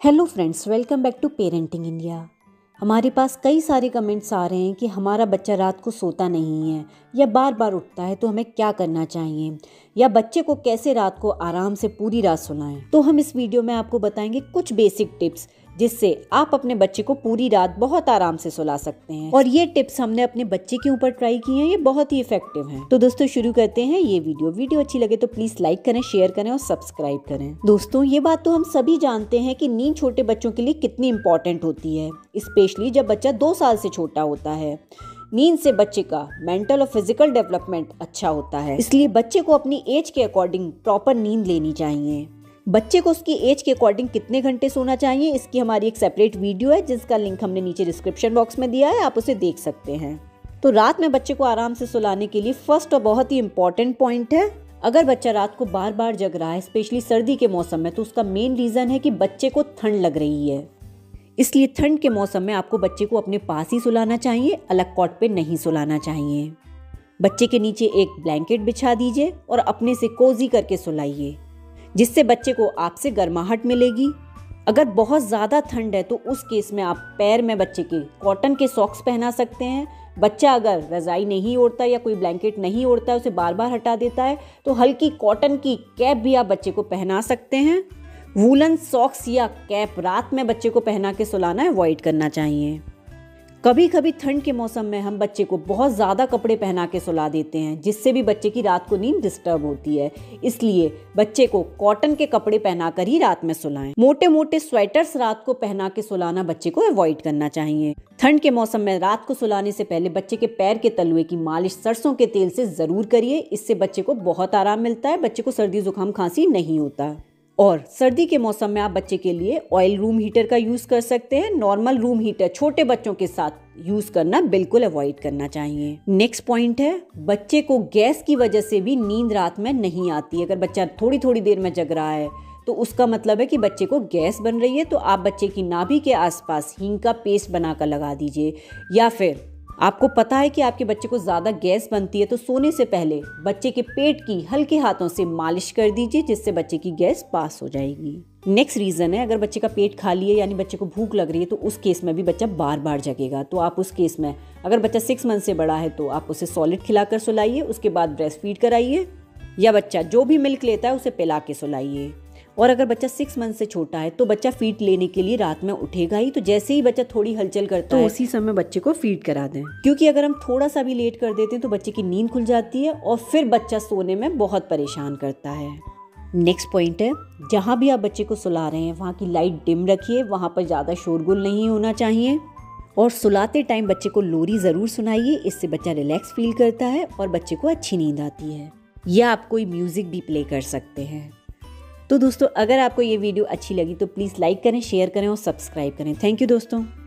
Hello friends, welcome back to parenting India. हमारे पास कई सारे कमेंट्स आ रहे हैं कि हमारा बच्चा रात को सोता नहीं है या बार बार उठता है, तो हमें क्या करना चाहिए या बच्चे को कैसे रात को आराम से पूरी रात सुलाएं। तो हम इस वीडियो में आपको बताएंगे कुछ बेसिक टिप्स जिससे आप अपने बच्चे को पूरी रात बहुत आराम से सुला सकते हैं। और ये टिप्स हमने अपने बच्चे के ऊपर ट्राई किए हैं, ये बहुत ही इफेक्टिव हैं। तो दोस्तों शुरू करते हैं ये वीडियो अच्छी लगे तो प्लीज लाइक करें, शेयर करें और सब्सक्राइब करें। दोस्तों ये बात तो हम सभी जानते हैं कि नींद छोटे बच्चों के लिए कितनी इंपॉर्टेंट होती है, स्पेशली जब बच्चा 2 साल से छोटा होता है। नींद से बच्चे का मेंटल और फिजिकल डेवलपमेंट अच्छा होता है, इसलिए बच्चे को अपनी एज के अकॉर्डिंग प्रॉपर नींद लेनी चाहिए। बच्चे को उसकी एज के अकॉर्डिंग कितने घंटे सोना चाहिए, इसकी हमारी एक सेपरेट वीडियो है जिसका लिंक हमने नीचे डिस्क्रिप्शन बॉक्स में दिया है, आप उसे देख सकते हैं। तो रात में बच्चे को आराम से सुलाने के लिए फर्स्ट और बहुत ही इंपॉर्टेंट पॉइंट है, अगर बच्चा रात को बार बार जग रहा है स्पेशली सर्दी के मौसम में, तो उसका मेन रीजन है कि बच्चे को ठंड लग रही है। इसलिए ठंड के मौसम में आपको बच्चे को अपने पास ही सुलाना चाहिए, अलग कॉट पे नहीं सुलाना चाहिए। बच्चे के नीचे एक ब्लैंकेट बिछा दीजिए और अपने से कोजी करके सुलाइए, जिससे बच्चे को आपसे गर्माहट मिलेगी। अगर बहुत ज़्यादा ठंड है तो उस केस में आप पैर में बच्चे के कॉटन के सॉक्स पहना सकते हैं। बच्चा अगर रज़ाई नहीं ओढ़ता या कोई ब्लैंकेट नहीं ओढ़ता है, उसे बार बार हटा देता है, तो हल्की कॉटन की कैप भी आप बच्चे को पहना सकते हैं। वूलन सॉक्स या कैप रात में बच्चे को पहना के सुलाना अवॉइड करना चाहिए। कभी कभी ठंड के मौसम में हम बच्चे को बहुत ज़्यादा कपड़े पहना के सुला देते हैं, जिससे भी बच्चे की रात को नींद डिस्टर्ब होती है। इसलिए बच्चे को कॉटन के कपड़े पहनाकर ही रात में सुलाएं। मोटे मोटे स्वेटर्स रात को पहना के सुलाना बच्चे को अवॉइड करना चाहिए। ठंड के मौसम में रात को सुलाने से पहले बच्चे के पैर के तलुए की मालिश सरसों के तेल से ज़रूर करिए, इससे बच्चे को बहुत आराम मिलता है, बच्चे को सर्दी जुकाम खांसी नहीं होता। और सर्दी के मौसम में आप बच्चे के लिए ऑयल रूम हीटर का यूज़ कर सकते हैं। नॉर्मल रूम हीटर छोटे बच्चों के साथ यूज़ करना बिल्कुल अवॉइड करना चाहिए। नेक्स्ट पॉइंट है, बच्चे को गैस की वजह से भी नींद रात में नहीं आती। अगर बच्चा थोड़ी थोड़ी देर में जग रहा है तो उसका मतलब है कि बच्चे को गैस बन रही है, तो आप बच्चे की नाभि के आसपास हींग का पेस्ट बनाकर लगा दीजिए। या फिर आपको पता है कि आपके बच्चे को ज़्यादा गैस बनती है, तो सोने से पहले बच्चे के पेट की हल्के हाथों से मालिश कर दीजिए, जिससे बच्चे की गैस पास हो जाएगी। नेक्स्ट रीज़न है, अगर बच्चे का पेट खाली है यानी बच्चे को भूख लग रही है, तो उस केस में भी बच्चा बार बार जगेगा। तो आप उस केस में अगर बच्चा 6 मंथ से बड़ा है तो आप उसे सॉलिड खिलाकर सुलाइए, उसके बाद ब्रेस्ट फीड कराइए, या बच्चा जो भी मिल्क लेता है उसे पिला के सुलाइए। और अगर बच्चा 6 मंथ से छोटा है तो बच्चा फीड लेने के लिए रात में उठेगा ही, तो जैसे ही बच्चा थोड़ी हलचल करता है तो उसी समय बच्चे को फीड करा दें, क्योंकि अगर हम थोड़ा सा भी लेट कर देते हैं तो बच्चे की नींद खुल जाती है और फिर बच्चा सोने में बहुत परेशान करता है। नेक्स्ट पॉइंट है, जहाँ भी आप बच्चे को सुला रहे हैं वहाँ की लाइट डिम रखिए, वहाँ पर ज़्यादा शोरगुल नहीं होना चाहिए। और सुलाते टाइम बच्चे को लोरी ज़रूर सुनाइए, इससे बच्चा रिलैक्स फील करता है और बच्चे को अच्छी नींद आती है। या आप कोई म्यूज़िक भी प्ले कर सकते हैं। तो दोस्तों अगर आपको ये वीडियो अच्छी लगी तो प्लीज़ लाइक करें, शेयर करें और सब्सक्राइब करें। थैंक यू दोस्तों।